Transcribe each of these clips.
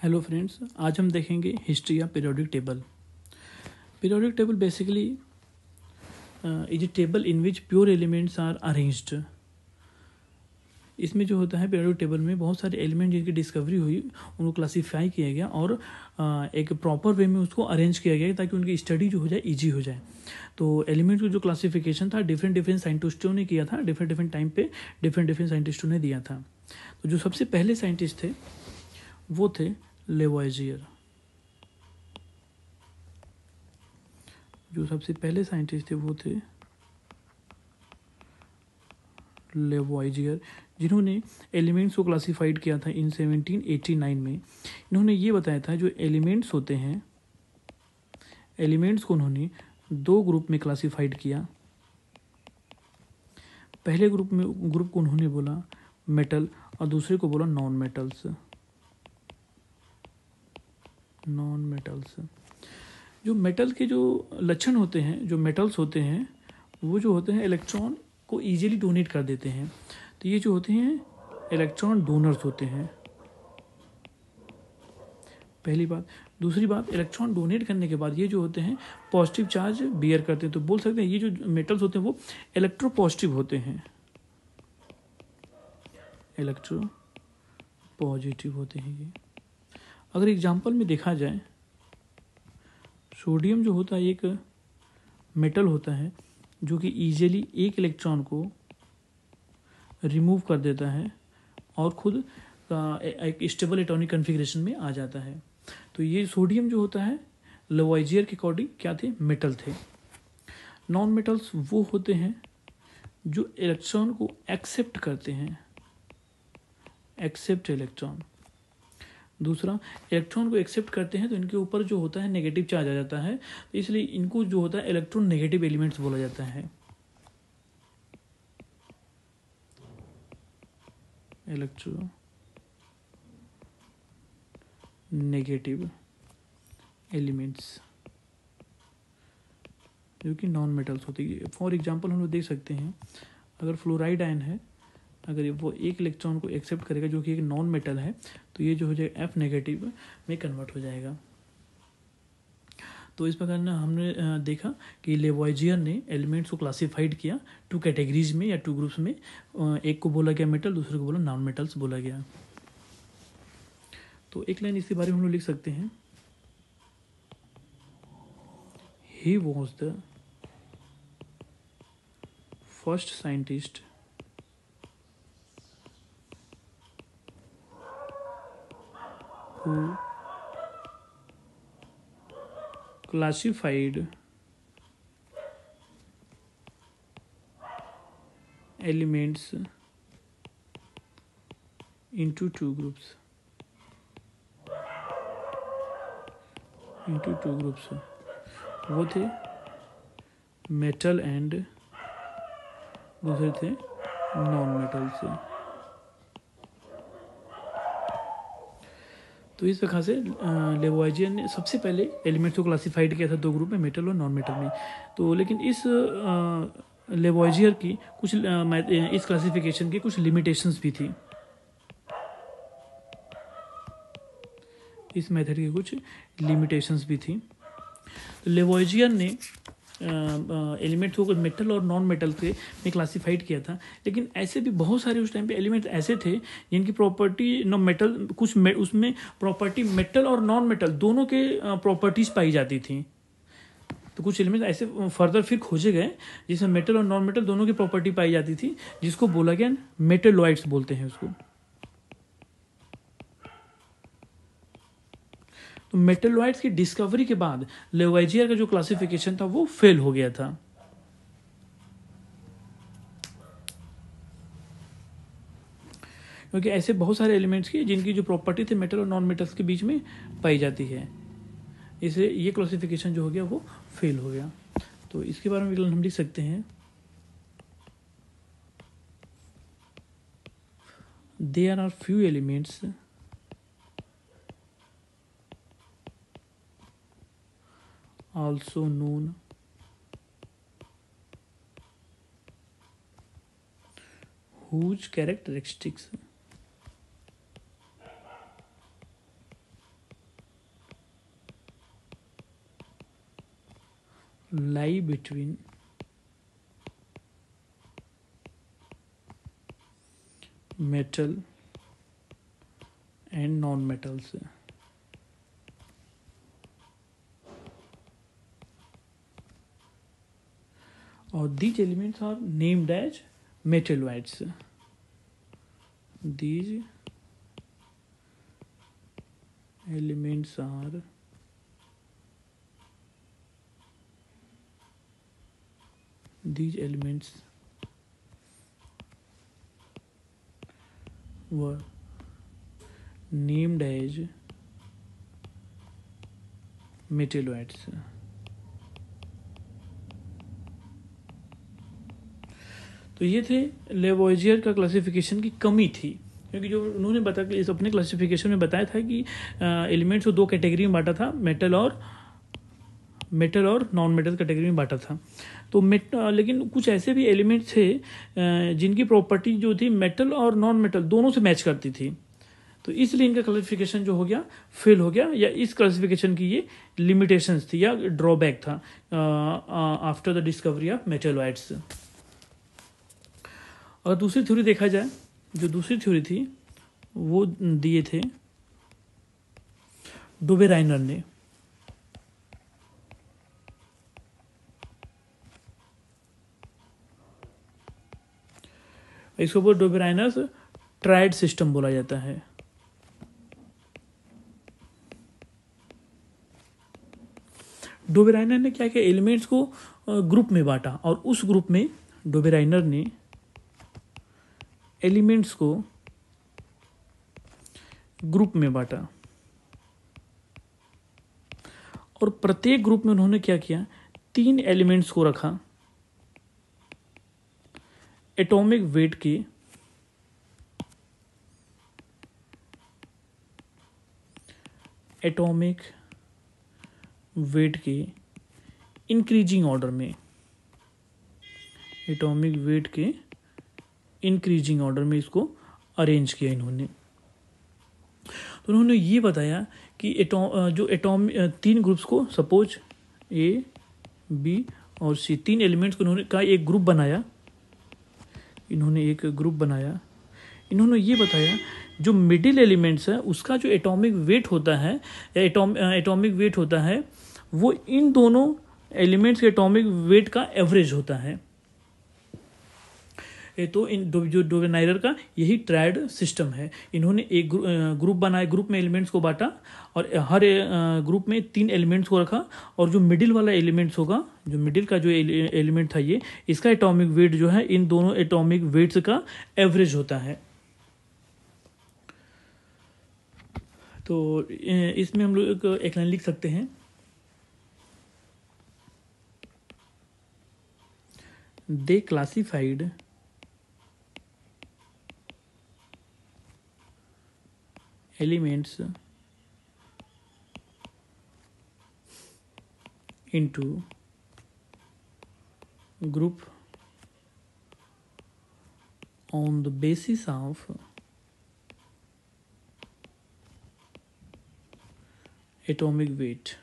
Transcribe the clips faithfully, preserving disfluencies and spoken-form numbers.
Hello friends, आज हम देखेंगे हिस्ट्री या periodic table. Periodic table basically is a table in which pure elements are arranged. इसमें जो होता है पीरियोडिक टेबल में बहुत सारे एलिमेंट जिनकी डिस्कवरी हुई उनको क्लासीफाई किया गया और uh, एक प्रॉपर वे में उसको अरेंज किया गया ताकि उनकी स्टडी जो हो जाए ईजी हो जाए। तो एलिमेंट का जो क्लासिफिकेशन था डिफरेंट डिफरेंट साइंटिस्टों ने किया था, डिफरेंट डिफरेंट टाइम पे डिफरेंट डिफरेंट साइंटिस्टों ने दिया था। तो जो सबसे पहले साइंटिस्ट थे वो थे लेवॉइजियर। जो सबसे पहले साइंटिस्ट थे वो थे लेवॉइजियर, जिन्होंने एलिमेंट्स को क्लासिफाइड किया था इन सेवनटीन एटी नाइन में। इन्होंने ये बताया था जो एलिमेंट्स होते हैं, एलिमेंट्स को उन्होंने दो ग्रुप में क्लासिफाइड किया। पहले ग्रुप में ग्रुप को उन्होंने बोला मेटल और दूसरे को बोला नॉन मेटल्स। नॉन मेटल्स जो मेटल के जो लक्षण होते हैं, जो मेटल्स होते हैं वो जो होते हैं इलेक्ट्रॉन को इजीली डोनेट कर देते हैं। तो ये जो होते हैं इलेक्ट्रॉन डोनर्स होते हैं, पहली बात। दूसरी बात, इलेक्ट्रॉन डोनेट करने के बाद ये जो होते हैं पॉजिटिव चार्ज बियर करते हैं। तो बोल सकते हैं ये जो मेटल्स होते हैं वो इलेक्ट्रो पॉजिटिव होते हैं, इलेक्ट्रो पॉजिटिव होते हैं ये। अगर एग्जाम्पल में देखा जाए, सोडियम जो होता है एक मेटल होता है जो कि इजीली एक इलेक्ट्रॉन को रिमूव कर देता है और खुद एक स्टेबल एटॉमिक कन्फिग्रेशन में आ जाता है। तो ये सोडियम जो होता है लेवॉइजियर के अकॉर्डिंग क्या थे, मेटल थे। नॉन मेटल्स वो होते हैं जो इलेक्ट्रॉन को एक्सेप्ट करते हैं, एक्सेप्ट इलेक्ट्रॉन। दूसरा, इलेक्ट्रॉन को एक्सेप्ट करते हैं तो इनके ऊपर जो होता है नेगेटिव चार्ज आ जाता है, तो इसलिए इनको जो होता है इलेक्ट्रॉन नेगेटिव एलिमेंट्स बोला जाता है, इलेक्ट्रो नेगेटिव एलिमेंट्स जो कि नॉन मेटल्स होती है। फॉर एग्जांपल हम लोग देख सकते हैं, अगर फ्लोराइड आयन है, अगर वो एक इलेक्ट्रॉन को एक्सेप्ट करेगा जो कि एक नॉन मेटल है, तो ये जो हो जाएगा एफ नेगेटिव में कन्वर्ट हो जाएगा। तो इस प्रकार ना हमने देखा कि लेवॉइजियर ने एलिमेंट्स को क्लासिफाइड किया टू कैटेगरीज में या टू ग्रुप्स में। एक को बोला गया मेटल, दूसरे को बोला नॉन मेटल्स बोला गया। तो एक लाइन इसके बारे में हम लोग लिख सकते हैं, he was the first scientist who classified elements into two groups, into two groups वो थे मेटल एंड दूसरे थे नॉन मेटल्स। तो इस प्रकार से लेवॉइजियर ने सबसे पहले एलिमेंट्स को क्लासिफाइड किया था दो ग्रुप में, मेटल और नॉन मेटल में। तो लेकिन इस लेवॉइजियर की कुछ इस क्लासिफिकेशन की कुछ लिमिटेशंस भी थी, इस मेथड की कुछ लिमिटेशंस भी थी। तो लेवॉइजियर ने एलिमेंट्स को मेटल और नॉन मेटल के में क्लासिफाइड किया था, लेकिन ऐसे भी बहुत सारे उस टाइम पे एलिमेंट्स ऐसे थे जिनकी प्रॉपर्टी नॉन मेटल, कुछ मे, उसमें प्रॉपर्टी मेटल और नॉन मेटल दोनों के प्रॉपर्टीज पाई जाती थी। तो कुछ एलिमेंट्स ऐसे फर्दर फिर खोजे गए जिसमें मेटल और नॉन मेटल दोनों की प्रॉपर्टी पाई जाती थी, जिसको बोला गया मेटेलॉइड्स बोलते हैं उसको। तो मेटेलॉइड्स की डिस्कवरी के बाद लेवॉइजियर का जो क्लासिफिकेशन था वो फेल हो गया था। क्योंकि ऐसे बहुत सारे एलिमेंट्स की जिनकी जो प्रॉपर्टी थी मेटल और नॉन मेटल्स के बीच में पाई जाती है, इसलिए ये क्लासिफिकेशन जो हो गया वो फेल हो गया। तो इसके बारे में हम लिख सकते हैं, there are few elements also known whose characteristics lie between metal and non-metals. Or these elements are named as metalloids. These elements are these elements were named as metalloids. तो ये थे लेवोइजियर का क्लासिफिकेशन की कमी थी, क्योंकि जो उन्होंने बताया कि इस अपने क्लासिफिकेशन में बताया था कि एलिमेंट्स को दो कैटेगरी में बांटा था, मेटल और मेटल और नॉन मेटल कैटेगरी में बांटा था। तो मेट लेकिन कुछ ऐसे भी एलिमेंट्स थे जिनकी प्रॉपर्टी जो थी मेटल और नॉन मेटल दोनों से मैच करती थी, तो इसलिए इनका क्लासिफिकेशन जो हो गया फेल हो गया, या इस क्लासिफिकेशन की ये लिमिटेशंस थी या ड्रॉबैक था after the discovery of metalloids. और दूसरी थ्योरी देखा जाए, जो दूसरी थ्योरी थी वो दिए थे डोबेराइनर ने। इसको बोल डोबेराइनर्स ट्राइड सिस्टम बोला जाता है। डोबेराइनर ने क्या किया, एलिमेंट्स को ग्रुप में बांटा, और उस ग्रुप में डोबेराइनर ने एलिमेंट्स को ग्रुप में बांटा, और प्रत्येक ग्रुप में उन्होंने क्या किया, तीन एलिमेंट्स को रखा एटॉमिक वेट के एटॉमिक वेट के इंक्रीजिंग ऑर्डर में एटॉमिक वेट के इंक्रीजिंग ऑर्डर में इसको अरेंज किया इन्होंने। तो उन्होंने ये बताया कि एटॉम जो एटॉम तीन ग्रुप्स को, सपोज ए बी और सी, तीन एलिमेंट्स को उन्होंने का एक ग्रुप बनाया इन्होंने एक ग्रुप बनाया इन्होंने ये बताया जो मिडिल एलिमेंट्स है उसका जो एटॉमिक वेट होता है या एटॉम एटॉमिक वेट होता है वो इन दोनों एलिमेंट्स के एटॉमिक वेट का एवरेज होता है। तो इन जो डोबेराइनर का यही ट्रायड सिस्टम है। इन्होंने एक ग्रुप बनाया, ग्रुप में एलिमेंट्स को बांटा, और हर ग्रुप में तीन एलिमेंट्स को रखा, और जो मिडिल वाला एलिमेंट्स होगा, जो मिडिल का जो एलिमेंट था ये, इसका एटॉमिक वेट जो है इन दोनों एटॉमिक वेट्स का एवरेज होता है। तो इसमें हम लोग एक लाइन लिख सकते हैं, they classified elements into group on the basis of atomic weight।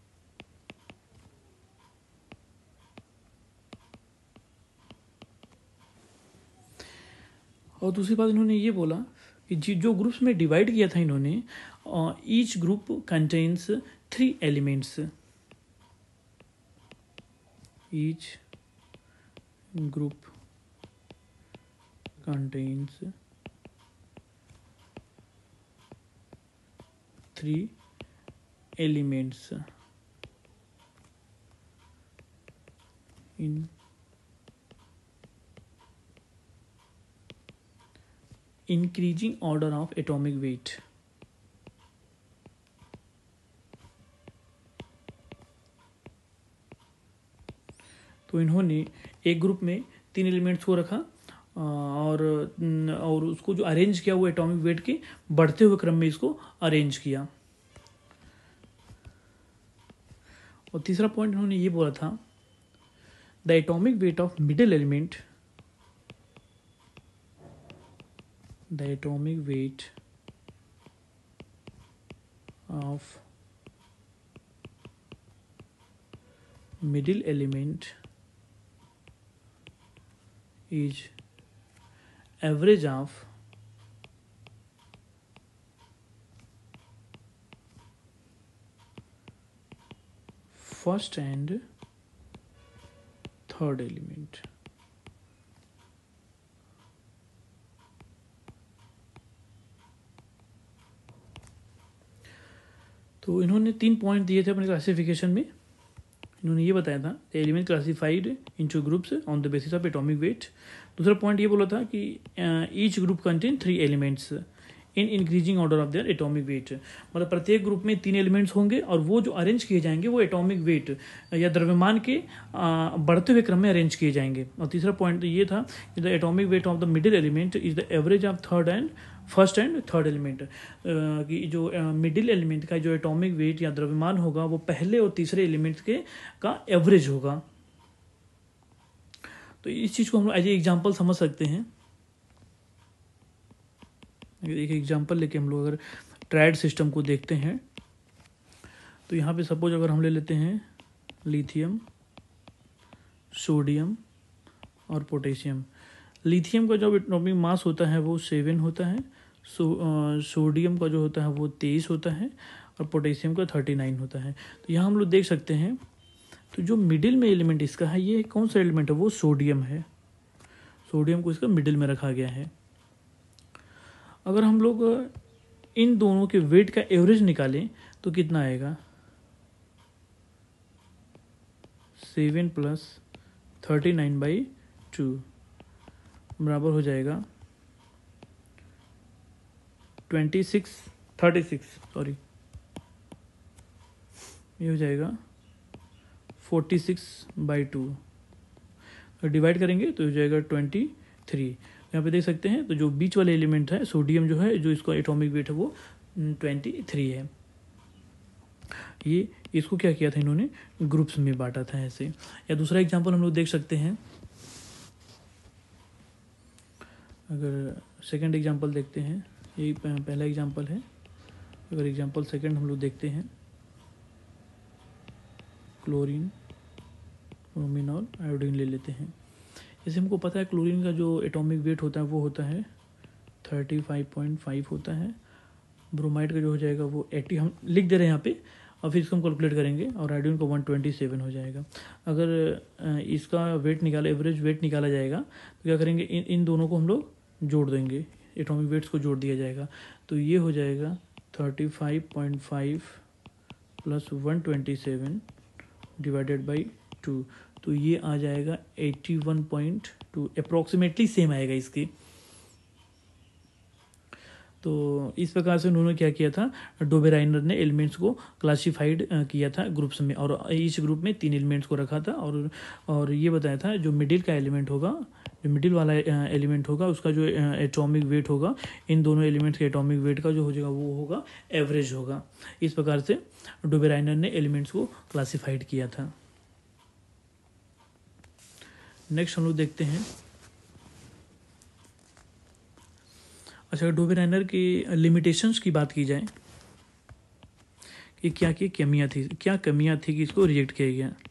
और दूसरी बात इन्होंने ये बोला कि जो ग्रुप्स में डिवाइड किया था इन्होंने, each group contains three elements, each group contains three elements in increasing order of atomic weight। तो इन्होंने एक ग्रुप में तीन एलिमेंट्स को रखा और और उसको जो अरेंज किया वो एटॉमिक वेट के बढ़ते हुए क्रम में इसको अरेंज किया। और तीसरा पॉइंट इन्होंने ये बोला था, the atomic weight of middle element the atomic weight of middle element is average of first and third element. तो इन्होंने तीन पॉइंट दिए थे अपने क्लासिफिकेशन में। इन्होंने ये बताया था element classified into groups on the basis of atomic weight. दूसरा पॉइंट ये बोला था कि each group contain three elements in increasing order of their atomic weight, मतलब प्रत्येक ग्रुप में तीन एलिमेंट्स होंगे और वो जो अरेंज किए जाएंगे वो एटॉमिक वेट या द्रव्यमान के आ, बढ़ते हुए क्रम में अरेंज किए जाएंगे। और तीसरा पॉइंट ये था the atomic weight of the middle element is the average of third and first and third element, कि जो मिडिल एलिमेंट का जो एटॉमिक वेट या द्रव्यमान होगा वो पहले और तीसरे एलिमेंट के का एवरेज होगा। तो इस चीज़ को हम लोग एज ए एग्जाम्पल समझ सकते हैं। एक एग्जांपल लेके हम लोग अगर ट्रायड सिस्टम को देखते हैं तो यहाँ पे सपोज अगर हम ले लेते हैं लिथियम, सोडियम और पोटेशियम। लिथियम का जो एटॉमिक मास होता है वो सेवन होता है, सो सोडियम का जो होता है वो तेईस होता है और पोटेशियम का थर्टी नाइन होता है। तो यहाँ हम लोग देख सकते हैं तो जो मिडिल में एलिमेंट इसका है ये कौन सा एलिमेंट है, वो सोडियम है। सोडियम को इसका मिडिल में रखा गया है। अगर हम लोग इन दोनों के वेट का एवरेज निकालें तो कितना आएगा, seven plus thirty nine by two बराबर हो जाएगा twenty six thirty six sorry ये हो जाएगा forty six by two, divide करेंगे तो हो जाएगा ट्वेंटी थ्री। यहाँ पे देख सकते हैं तो जो बीच वाले एलिमेंट है सोडियम जो है जो इसका एटॉमिक वेट है वो ट्वेंटी थ्री है। ये इसको क्या किया था इन्होंने, ग्रुप्स में बांटा था ऐसे। या दूसरा एग्जांपल हम लोग देख सकते हैं, अगर सेकंड एग्जांपल देखते हैं, यही पहला एग्जांपल है। अगर एग्जांपल सेकंड हम लोग देखते हैं, क्लोरीन, ब्रोमीन और आयोडीन ले लेते हैं। जैसे हमको पता है क्लोरीन का जो एटॉमिक वेट होता है वो होता है थर्टी फाइव पॉइंट फाइव होता है। ब्रोमाइड का जो हो जाएगा वो एटी, हम लिख दे रहे हैं यहाँ पे और फिर इसको हम कैलकुलेट करेंगे और आयोडीन को वन ट्वेंटी सेवन हो जाएगा। अगर इसका वेट निकाला, एवरेज वेट निकाला जाएगा तो क्या करेंगे, इन इन दोनों को हम लोग जोड़ देंगे, एटॉमिक वेट्स को जोड़ दिया जाएगा। तो ये हो जाएगा thirty five point five plus one twenty seven divided by two, तो ये आ जाएगा eighty one point two, approximately same आएगा इसकी। तो इस प्रकार से उन्होंने क्या किया था, डोबेराइनर ने एलिमेंट्स को क्लासिफाइड किया था ग्रुप्स में और ईच ग्रुप में तीन एलिमेंट्स को रखा था और और ये बताया था जो मिडिल का एलिमेंट होगा, जो मिडिल वाला एलिमेंट होगा उसका जो एटॉमिक वेट होगा इन दोनों एलिमेंट्स के एटॉमिक वेट का जो हो जाएगा वो होगा एवरेज होगा। इस प्रकार से डोबेराइनर ने एलिमेंट्स को क्लासिफाइड किया था। नेक्स्ट हम लोग देखते हैं, अच्छा डोबेराइनर की लिमिटेशंस की बात की जाए कि क्या क्या कमियां थी, क्या कमियां थी कि इसको रिजेक्ट किया गया।